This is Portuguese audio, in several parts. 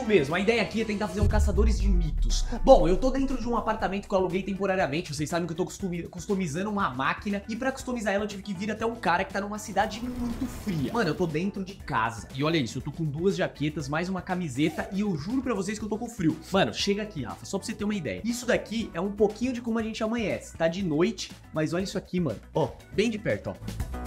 mesmo, a ideia aqui é tentar fazer um caçadores de mitos. Bom, eu tô dentro de um apartamento que eu aluguei temporariamente, vocês sabem que eu tô customizando uma máquina, e pra customizar ela eu tive que vir até um cara que tá numa cidade muito fria. Mano, eu tô dentro de casa, e olha isso, eu tô com 2 jaquetas, mais uma camiseta, e eu juro pra vocês que eu tô com frio. Mano, chega aqui, Rafa, só pra você ter uma ideia. Isso daqui é um pouquinho de como a gente amanhece, tá de noite, mas olha isso aqui, mano, ó, bem de perto, ó.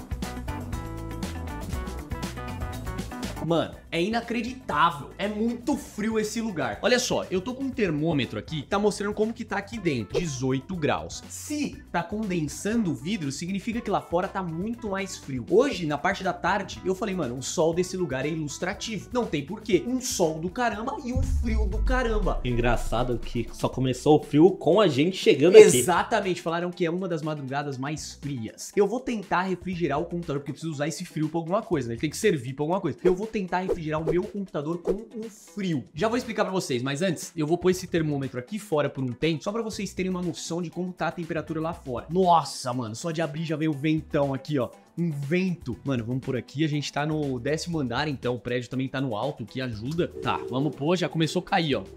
Mano, é inacreditável, é muito frio esse lugar. Olha só, eu tô com um termômetro aqui, tá mostrando como que tá aqui dentro, 18 graus. Se tá condensando o vidro, significa que lá fora tá muito mais frio. Hoje, na parte da tarde, eu falei, mano, o sol desse lugar é ilustrativo. Não tem porquê, um sol do caramba e um frio do caramba. Engraçado que só começou o frio com a gente chegando aqui. Exatamente, falaram que é uma das madrugadas mais frias. Eu vou tentar refrigerar o computador, porque eu preciso usar esse frio pra alguma coisa, né? Ele tem que servir pra alguma coisa. Eu vou tentar refrigerar o meu computador com um frio. Já vou explicar pra vocês, mas antes, eu vou pôr esse termômetro aqui fora por um tempo, só pra vocês terem uma noção de como tá a temperatura lá fora. Nossa, mano, só de abrir já veio o ventão aqui, ó. Um vento. Mano, vamos por aqui, a gente tá no 10º andar, então o prédio também tá no alto, o que ajuda. Tá, vamos pôr, já começou a cair, ó.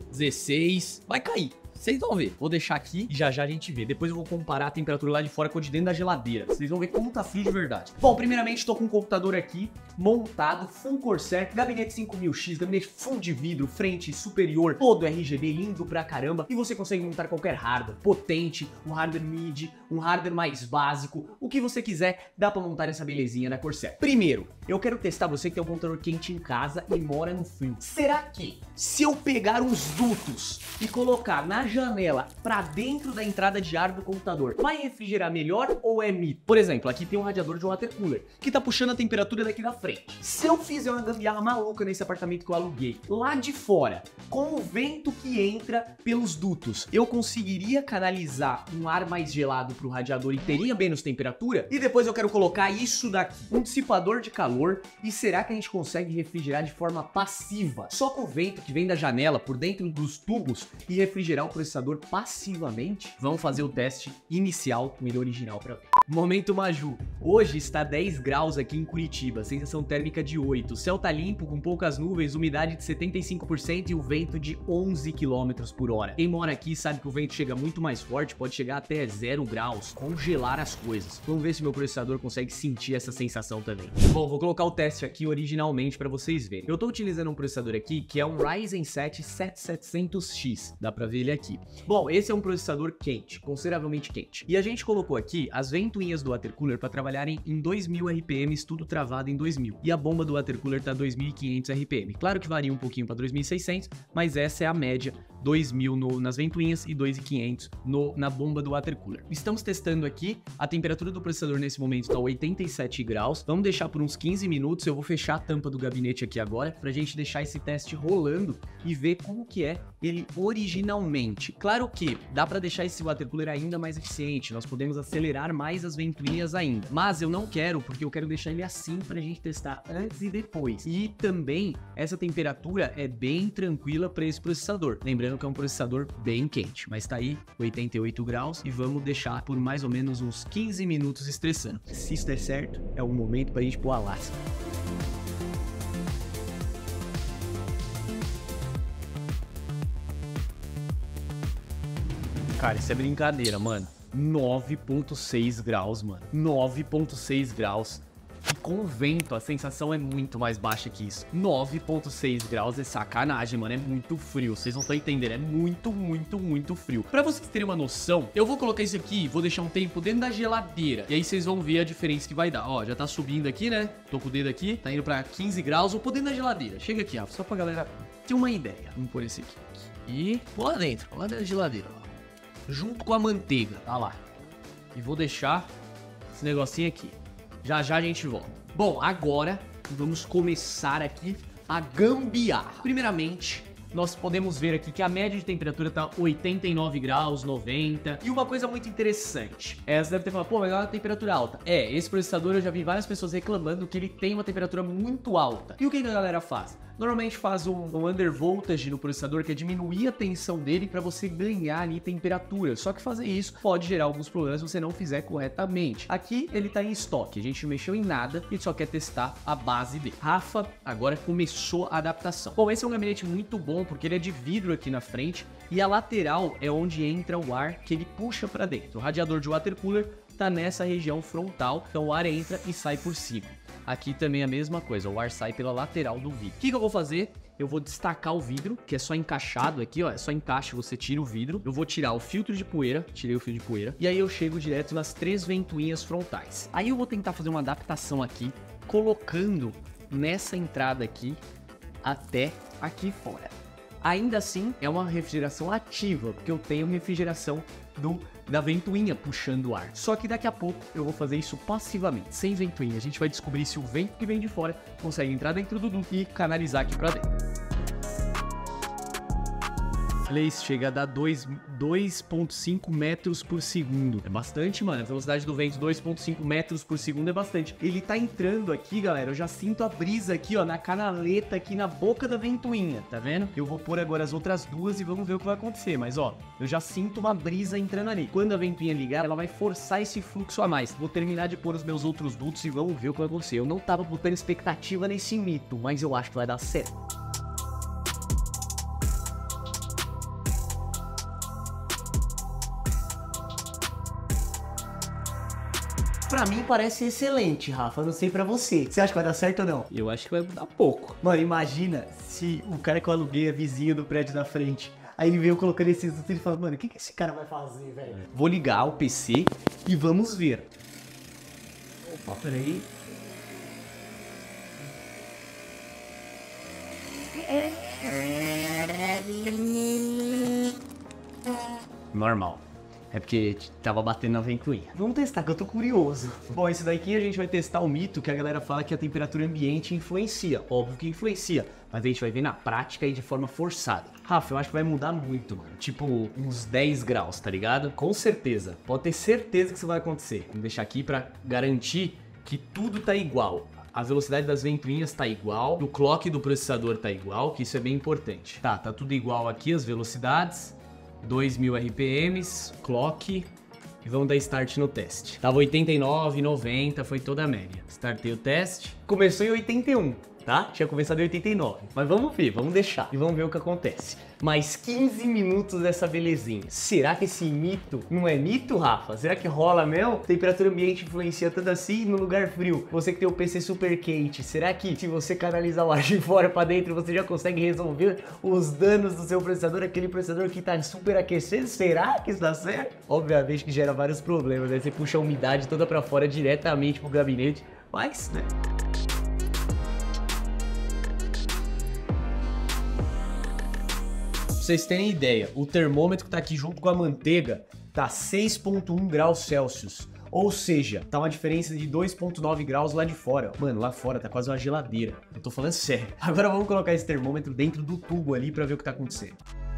16, vai cair. Vocês vão ver. Vou deixar aqui e já a gente vê. Depois eu vou comparar a temperatura lá de fora com a de dentro da geladeira. Vocês vão ver como tá frio de verdade. Bom, primeiramente tô com o computador aqui montado, full Corsair, gabinete 5000X, gabinete full de vidro, frente superior, todo RGB, lindo pra caramba. E você consegue montar qualquer hardware potente, um hardware mid, um hardware mais básico, o que você quiser, dá pra montar essa belezinha da Corsair. Primeiro, eu quero testar você que tem um computador quente em casa e mora no frio. Será que se eu pegar uns dutos e colocar na janela pra dentro da entrada de ar do computador, vai refrigerar melhor ou é mito? Por exemplo, aqui tem um radiador de water cooler que tá puxando a temperatura daqui da frente. Se eu fizer uma gambiarra maluca nesse apartamento que eu aluguei, lá de fora, com o vento que entra pelos dutos, eu conseguiria canalizar um ar mais gelado pro radiador e teria menos temperatura? E depois eu quero colocar isso daqui, um dissipador de calor, e será que a gente consegue refrigerar de forma passiva, só com o vento que vem da janela por dentro dos tubos e refrigerar o processador passivamente? Vamos fazer o teste inicial com ele original pra ver. Momento Maju. Hoje está 10 graus aqui em Curitiba, sensação térmica de 8, o céu tá limpo com poucas nuvens, umidade de 75% e o vento de 11 km por hora. Quem mora aqui sabe que o vento chega muito mais forte, pode chegar até 0 graus, congelar as coisas. Vamos ver se meu processador consegue sentir essa sensação também. Bom, vou colocar o teste aqui originalmente para vocês verem. Eu tô utilizando um processador aqui que é um Ryzen 7 7700X, dá pra ver ele aqui. Bom, esse é um processador quente, consideravelmente quente. E a gente colocou aqui as ventoinhas do water cooler para trabalharem em 2000 RPMs, tudo travado em 2000. E a bomba do water cooler tá 2500 RPM. Claro que varia um pouquinho para 2600, mas essa é a média, 2000 nas ventoinhas e 2500 na bomba do water cooler. Estamos testando aqui, a temperatura do processador nesse momento tá 87 graus. Vamos deixar por uns 15 minutos, eu vou fechar a tampa do gabinete aqui agora, pra gente deixar esse teste rolando e ver como que é ele originalmente. Claro que dá pra deixar esse water cooler ainda mais eficiente, nós podemos acelerar mais as ventoinhas ainda, mas eu não quero, porque eu quero deixar ele assim pra gente testar antes e depois. E também essa temperatura é bem tranquila pra esse processador, lembrando que é um processador bem quente, mas tá aí 88 graus e vamos deixar por mais ou menos uns 15 minutos estressando. Se isso der certo, é o momento pra gente pôr a lasca. Cara, isso é brincadeira, mano. 9.6 graus, mano. 9.6 graus. E com o vento, a sensação é muito mais baixa que isso. 9.6 graus é sacanagem, mano. É muito frio. Vocês não estão entendendo. É muito, muito, muito frio. Pra vocês terem uma noção, eu vou colocar isso aqui, vou deixar um tempo dentro da geladeira. E aí vocês vão ver a diferença que vai dar. Ó, já tá subindo aqui, né? Tô com o dedo aqui. Tá indo pra 15 graus. Vou pôr dentro da geladeira. Chega aqui, ó. Só pra galera ter uma ideia. Vamos pôr esse aqui. E pôr lá dentro da geladeira, ó. Junto com a manteiga, tá lá. E vou deixar esse negocinho aqui. Já já a gente volta. Bom, agora vamos começar aqui a gambiarra. Primeiramente, nós podemos ver aqui que a média de temperatura tá 89 graus, 90. E uma coisa muito interessante, você deve ter falado, pô, mas é uma temperatura alta. Esse processador eu já vi várias pessoas reclamando que ele tem uma temperatura muito alta. E o que a galera faz? Normalmente faz um undervoltage no processador, que é diminuir a tensão dele para você ganhar ali temperatura. Só que fazer isso pode gerar alguns problemas se você não fizer corretamente. Aqui ele tá em estoque, a gente não mexeu em nada e só quer testar a base dele. Rafa agora começou a adaptação. Bom, esse é um gabinete muito bom porque ele é de vidro aqui na frente e a lateral é onde entra o ar que ele puxa para dentro. O radiador de water cooler tá nessa região frontal, então o ar entra e sai por cima. Aqui também é a mesma coisa, o ar sai pela lateral do vidro. O que eu vou fazer? Eu vou destacar o vidro, que é só encaixado aqui, ó, é só encaixe, você tira o vidro. Eu vou tirar o filtro de poeira, tirei o filtro de poeira, e aí eu chego direto nas 3 ventoinhas frontais. Aí eu vou tentar fazer uma adaptação aqui, colocando nessa entrada aqui até aqui fora. Ainda assim, é uma refrigeração ativa, porque eu tenho refrigeração da ventoinha puxando o ar. Só que daqui a pouco eu vou fazer isso passivamente, sem ventoinha. A gente vai descobrir se o vento que vem de fora consegue entrar dentro do duto e canalizar aqui pra dentro. Olha isso, chega a dar 2,5 metros por segundo. É bastante, mano. A velocidade do vento, 2,5 metros por segundo é bastante. Ele tá entrando aqui, galera. Eu já sinto a brisa aqui, ó, na canaleta, aqui na boca da ventoinha, tá vendo? Eu vou pôr agora as outras duas e vamos ver o que vai acontecer. Mas, ó, eu já sinto uma brisa entrando ali. Quando a ventoinha ligar, ela vai forçar esse fluxo a mais. Vou terminar de pôr os meus outros dutos e vamos ver o que vai acontecer. Eu não tava botando expectativa nesse mito, mas eu acho que vai dar certo. Pra mim parece excelente, Rafa, não sei pra você. Você acha que vai dar certo ou não? Eu acho que vai mudar pouco. Mano, imagina se o cara que eu aluguei é vizinho do prédio da frente. Aí ele veio colocando esses dutos e ele fala, mano, o que esse cara vai fazer, velho? Vou ligar o PC e vamos ver. Opa, peraí. Normal. É porque tava batendo na ventoinha. Vamos testar, que eu tô curioso. Bom, esse daqui a gente vai testar o mito que a galera fala que a temperatura ambiente influencia. Óbvio que influencia, mas a gente vai ver na prática e de forma forçada. Rafa, eu acho que vai mudar muito, mano. Tipo, uns 10 graus, tá ligado? Com certeza. Pode ter certeza que isso vai acontecer. Vou deixar aqui pra garantir que tudo tá igual. A velocidade das ventoinhas tá igual, o clock do processador tá igual, que isso é bem importante. Tá tudo igual aqui, as velocidades. 2000 RPMs, clock, e vamos dar start no teste. Tava 89, 90, foi toda a média. Startei o teste, começou em 81, tá? Tinha começado em 89, mas vamos ver, vamos deixar e vamos ver o que acontece. Mais 15 minutos dessa belezinha. Será que esse mito não é mito, Rafa? Será que rola mesmo? Temperatura ambiente influencia tanto assim no lugar frio? Você que tem o PC super quente, será que se você canalizar o ar de fora para dentro, você já consegue resolver os danos do seu processador, aquele processador que tá super aquecendo? Será que isso dá certo? Obviamente que gera vários problemas, né? Você puxa a umidade toda para fora diretamente pro gabinete, mas, né? Pra vocês terem ideia, o termômetro que tá aqui junto com a manteiga tá 6,1 graus Celsius. Ou seja, tá uma diferença de 2,9 graus lá de fora. Mano, lá fora tá quase uma geladeira. Eu tô falando sério. Agora vamos colocar esse termômetro dentro do tubo ali pra ver o que tá acontecendo.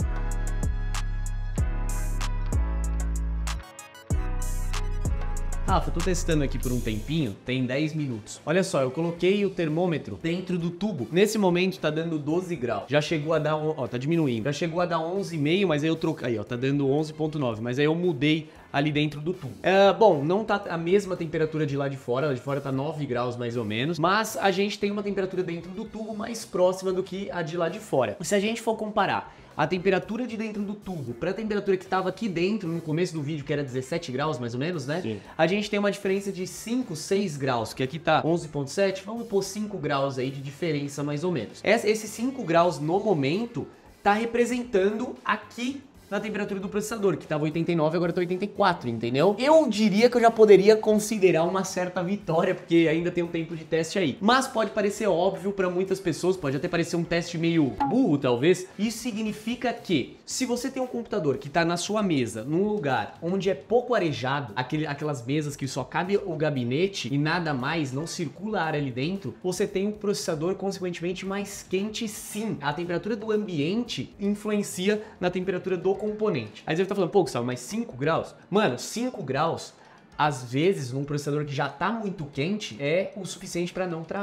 Rafa, eu tô testando aqui por um tempinho, tem 10 minutos. Olha só, eu coloquei o termômetro dentro do tubo. Nesse momento tá dando 12 graus. Já chegou a dar, ó, tá diminuindo. Já chegou a dar 11,5, mas aí eu troquei, aí ó, tá dando 11,9, mas aí eu mudei ali dentro do tubo. Bom, não tá a mesma temperatura de lá de fora tá 9 graus mais ou menos, mas a gente tem uma temperatura dentro do tubo mais próxima do que a de lá de fora. Se a gente for comparar a temperatura de dentro do tubo para a temperatura que estava aqui dentro no começo do vídeo, que era 17 graus mais ou menos, né? Sim. A gente tem uma diferença de 5, 6 graus, que aqui tá 11,7, vamos pôr 5 graus aí de diferença mais ou menos. Esses 5 graus no momento tá representando aqui na temperatura do processador, que tava 89 e agora tá 84, entendeu? Eu diria que eu já poderia considerar uma certa vitória, porque ainda tem um tempo de teste aí. Mas pode parecer óbvio para muitas pessoas, pode até parecer um teste meio burro, talvez. Isso significa que, se você tem um computador que tá na sua mesa, num lugar onde é pouco arejado, aquelas mesas que só cabe o gabinete e nada mais, não circula ar ali dentro, você tem um processador consequentemente mais quente sim. A temperatura do ambiente influencia na temperatura do componente. Aí você tá falando, pô, Gustavo, mas 5 graus? Mano, 5 graus, às vezes, num processador que já tá muito quente, é o suficiente para não travar.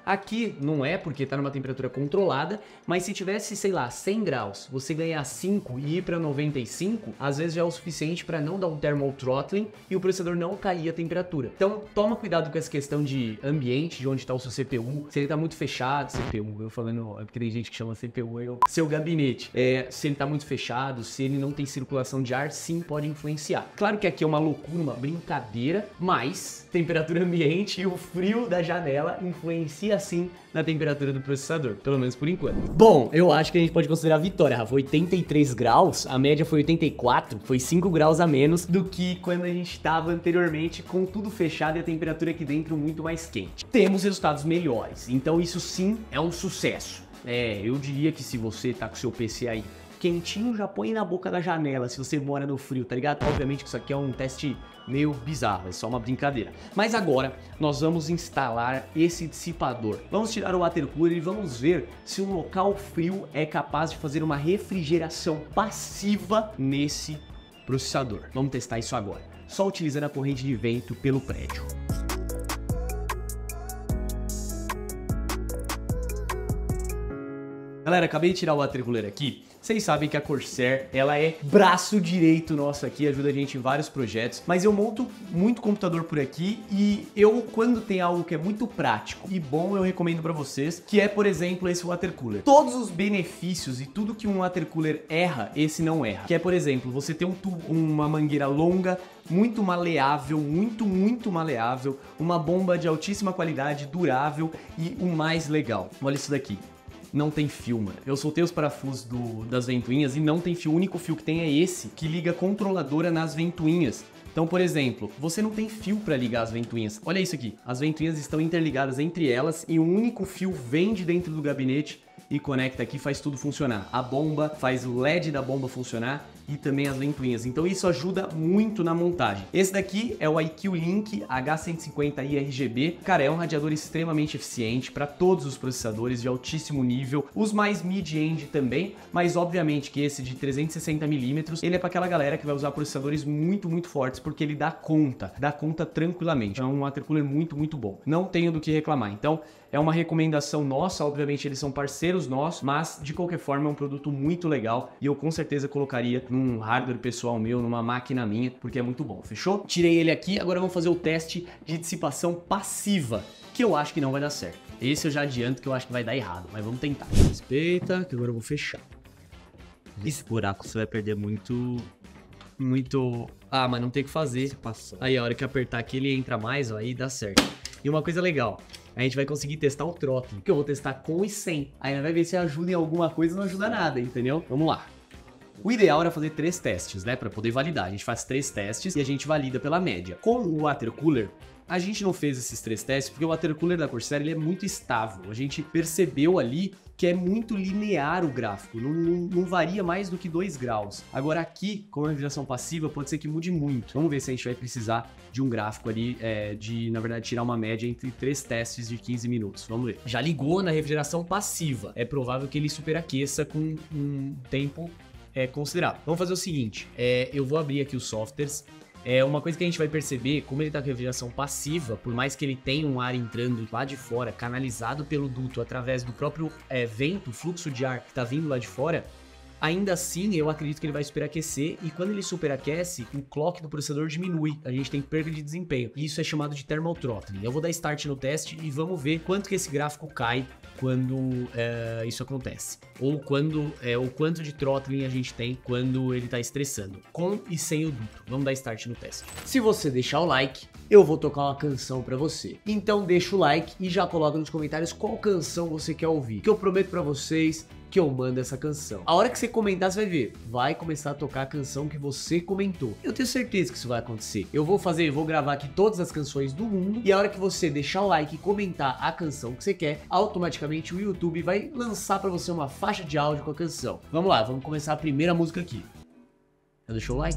Aqui não é porque tá numa temperatura controlada, mas se tivesse, sei lá, 100 graus, você ganhar 5 e ir para 95, às vezes já é o suficiente para não dar um thermal throttling e o processador não cair a temperatura. Então toma cuidado com essa questão de ambiente, de onde está o seu CPU, se ele tá muito fechado, CPU, eu falando, é porque tem gente que chama CPU, seu gabinete, se ele tá muito fechado, se ele não tem circulação de ar, sim, pode influenciar. Claro que aqui é uma loucura, uma brincadeira, mas temperatura ambiente e o frio da janela influencia sim na temperatura do processador, pelo menos por enquanto. Bom, eu acho que a gente pode considerar a vitória, Rafa. 83 graus, a média foi 84, foi 5 graus a menos do que quando a gente estava anteriormente com tudo fechado e a temperatura aqui dentro muito mais quente. Temos resultados melhores, então isso sim é um sucesso. Eu diria que se você tá com seu PC aí quentinho, já põe na boca da janela se você mora no frio, tá ligado? Obviamente que isso aqui é um teste meio bizarro, é só uma brincadeira. Mas agora nós vamos instalar esse dissipador. Vamos tirar o water cooler e vamos ver se um local frio é capaz de fazer uma refrigeração passiva nesse processador. Vamos testar isso agora, só utilizando a corrente de vento pelo prédio. Galera, acabei de tirar o water cooler aqui. Vocês sabem que a Corsair, ela é braço direito nosso aqui, ajuda a gente em vários projetos, mas eu monto muito computador por aqui e quando tem algo que é muito prático e bom, eu recomendo pra vocês, que é, por exemplo, esse water cooler. Todos os benefícios e tudo que um water cooler erra, esse não erra. Que é, por exemplo, você ter uma mangueira longa, muito maleável, muito maleável, uma bomba de altíssima qualidade, durável e o mais legal. Olha isso daqui. Não tem fio, mano. Eu soltei os parafusos das ventoinhas e não tem fio. O único fio que tem é esse, que liga a controladora nas ventoinhas. Então, por exemplo, você não tem fio para ligar as ventoinhas. Olha isso aqui. As ventoinhas estão interligadas entre elas e um único fio vem de dentro do gabinete e conecta aqui, faz tudo funcionar. A bomba faz o LED da bomba funcionar e também as ventoinhas. Então isso ajuda muito na montagem. Esse daqui é o IQ Link H150i RGB. Cara, é um radiador extremamente eficiente para todos os processadores de altíssimo nível, os mais mid-end também, mas obviamente que esse de 360mm, ele é para aquela galera que vai usar processadores muito fortes, porque ele dá conta tranquilamente. É um water cooler muito bom. Não tenho do que reclamar. Então, é uma recomendação nossa, obviamente eles são parceiros nossos, mas de qualquer forma é um produto muito legal e eu com certeza colocaria num hardware pessoal meu, numa máquina minha, porque é muito bom, fechou? Tirei ele aqui, agora vamos fazer o teste de dissipação passiva, que eu acho que não vai dar certo. Esse eu já adianto que eu acho que vai dar errado, mas vamos tentar. Respeita, que agora eu vou fechar. Esse buraco você vai perder muito... Ah, mas não tem o que fazer. Aí a hora que apertar aqui ele entra mais, ó, aí dá certo. E uma coisa legal, a gente vai conseguir testar o throttling, que eu vou testar com e sem. Aí vai ver se ajuda em alguma coisa ou não ajuda nada, entendeu? Vamos lá. O ideal era fazer 3 testes, né, para poder validar. A gente faz 3 testes e a gente valida pela média. Com o water cooler, a gente não fez esses 3 testes porque o water cooler da Corsair ele é muito estável. A gente percebeu ali que é muito linear o gráfico, não varia mais do que 2 graus. Agora aqui, com a refrigeração passiva, pode ser que mude muito. Vamos ver se a gente vai precisar de um gráfico ali, na verdade, tirar uma média entre 3 testes de 15 minutos. Vamos ver. Já ligou na refrigeração passiva. É provável que ele superaqueça com um tempo considerável. Vamos fazer o seguinte, eu vou abrir aqui os softwares. Uma coisa que a gente vai perceber, como ele tá com refrigeração passiva, por mais que ele tenha um ar entrando lá de fora, canalizado pelo duto através do próprio vento, fluxo de ar que tá vindo lá de fora, ainda assim eu acredito que ele vai superaquecer e quando ele superaquece, o clock do processador diminui, a gente tem perda de desempenho. Isso é chamado de thermal throttling. Eu vou dar start no teste e vamos ver quanto que esse gráfico cai quando isso acontece. Ou o quanto de throttling a gente tem quando ele tá estressando, com e sem o duto. Vamos dar start no teste. Se você deixar o like, eu vou tocar uma canção pra você. Então deixa o like e já coloca nos comentários qual canção você quer ouvir, que eu prometo pra vocês que eu mando essa canção. A hora que você comentar, você vai ver, vai começar a tocar a canção que você comentou. Eu tenho certeza que isso vai acontecer. Eu vou gravar aqui todas as canções do mundo e a hora que você deixar o like e comentar a canção que você quer, automaticamente o YouTube vai lançar pra você uma faixa de áudio com a canção. Vamos lá, vamos começar a primeira música aqui. Já deixou o like?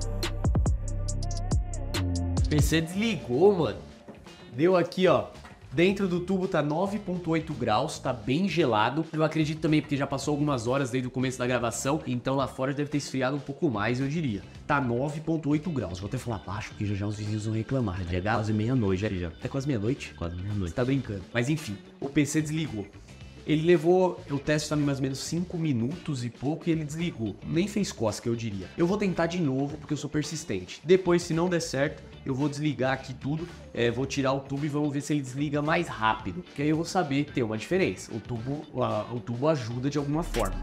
O PC desligou, mano. Deu aqui, ó, Dentro do tubo tá 9,8 graus, tá bem gelado. Eu acredito também porque já passou algumas horas desde o começo da gravação, então lá fora deve ter esfriado um pouco mais, eu diria. Tá 9,8 graus. Vou até falar baixo, porque já os vizinhos vão reclamar. É quase meia-noite já. É quase meia-noite? Quase meia-noite. Você tá brincando. Mas enfim, o PC desligou. Ele levou, o teste tá em mais ou menos 5 minutos e pouco e ele desligou. Nem fez cócega, eu diria. Eu vou tentar de novo porque eu sou persistente. Depois, se não der certo, eu vou desligar aqui tudo, vou tirar o tubo e vamos ver se ele desliga mais rápido. Que aí eu vou saber que tem uma diferença. O tubo ajuda de alguma forma.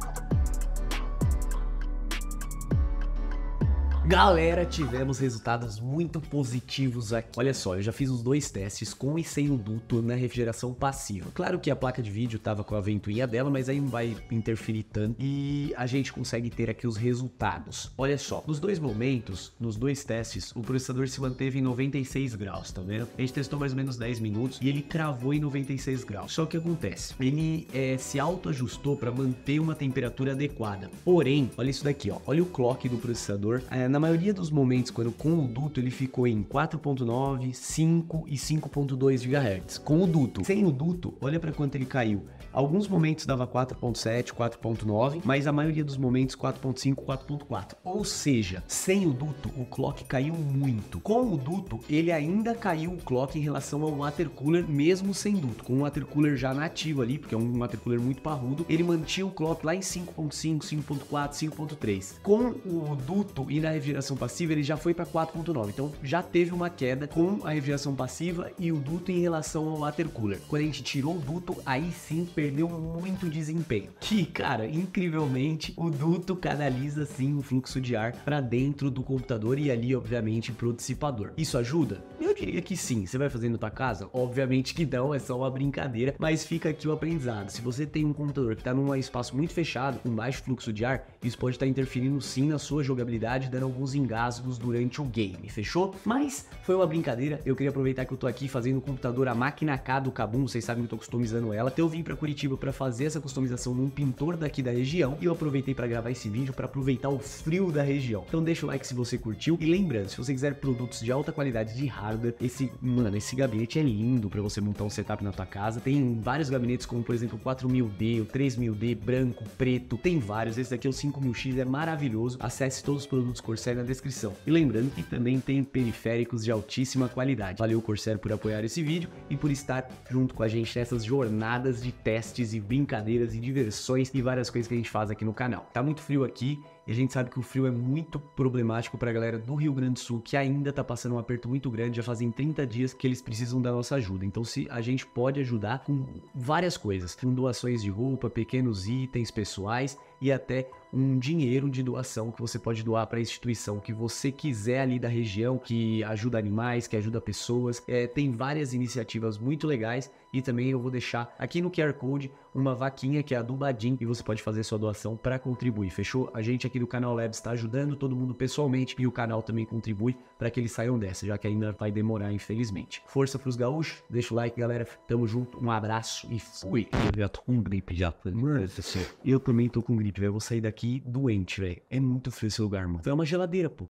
Galera, tivemos resultados muito positivos aqui. Olha só, eu já fiz os 2 testes com e sem o duto na refrigeração passiva. Claro que a placa de vídeo tava com a ventoinha dela, mas aí não vai interferir tanto e a gente consegue ter aqui os resultados. Olha só, nos 2 momentos, nos 2 testes, o processador se manteve em 96 graus, tá vendo? A gente testou mais ou menos 10 minutos e ele cravou em 96 graus. Só que acontece, ele se autoajustou para manter uma temperatura adequada. Porém, olha isso daqui, ó, olha o clock do processador. Na maioria dos momentos, quando com o duto, ele ficou em 4.9, 5 e 5.2 GHz. Com o duto. Sem o duto, olha para quanto ele caiu. Alguns momentos dava 4.7, 4.9, mas a maioria dos momentos 4.5, 4.4. Ou seja, sem o duto, o clock caiu muito. Com o duto, ele ainda caiu o clock em relação ao watercooler, mesmo sem duto. Com o watercooler já nativo ali, porque é um watercooler muito parrudo, ele mantinha o clock lá em 5.5, 5.4, 5.3. Com o duto e na refrigeração passiva, ele já foi para 4.9. Então, já teve uma queda com a refrigeração passiva e o duto em relação ao watercooler. Quando a gente tirou o duto, aí sim perdeu muito desempenho. Que, cara, incrivelmente, o duto canaliza sim o fluxo de ar para dentro do computador e ali, obviamente, pro dissipador. Isso ajuda? Eu diria que sim. Você vai fazer na tua casa? Obviamente que não, é só uma brincadeira, mas fica aqui o aprendizado. Se você tem um computador que tá num espaço muito fechado, com baixo fluxo de ar, isso pode estar interferindo sim na sua jogabilidade, dando alguns engasgos durante o game, fechou? Mas foi uma brincadeira, eu queria aproveitar que eu tô aqui fazendo o computador, a máquina K do Kabum, vocês sabem que eu tô customizando ela, então eu vim pra Curitiba pra fazer essa customização num pintor daqui da região, e eu aproveitei pra gravar esse vídeo pra aproveitar o frio da região. Então deixa o like se você curtiu, e lembrando, se você quiser produtos de alta qualidade de hardware, esse gabinete é lindo pra você montar um setup na tua casa, tem vários gabinetes como, por exemplo, o 4000D, o 3000D, branco, preto, tem vários, esse daqui é o 5000X, é maravilhoso, acesse todos os produtos Corsair na descrição. E lembrando que também tem periféricos de altíssima qualidade. Valeu, Corsair, por apoiar esse vídeo e por estar junto com a gente nessas jornadas de testes e brincadeiras e diversões e várias coisas que a gente faz aqui no canal. Tá muito frio aqui e a gente sabe que o frio é muito problemático pra galera do Rio Grande do Sul, que ainda tá passando um aperto muito grande, já fazem 30 dias que eles precisam da nossa ajuda. Então se a gente pode ajudar com várias coisas, com doações de roupa, pequenos itens pessoais e até um dinheiro de doação que você pode doar para a instituição que você quiser ali da região, que ajuda animais, que ajuda pessoas. Tem várias iniciativas muito legais e também eu vou deixar aqui no QR Code uma vaquinha que é a do Badim e você pode fazer sua doação para contribuir, fechou? A gente aqui do Canal Labs está ajudando todo mundo pessoalmente e o canal também contribui para que eles saiam dessa, já que ainda vai demorar, infelizmente. Força pros gaúchos, deixa o like, galera, tamo junto, um abraço e fui! Eu já tô com gripe já. Mano, eu também tô com gripe, velho, eu vou sair daqui doente, velho. É muito frio esse lugar, mano. Foi uma geladeira, pô.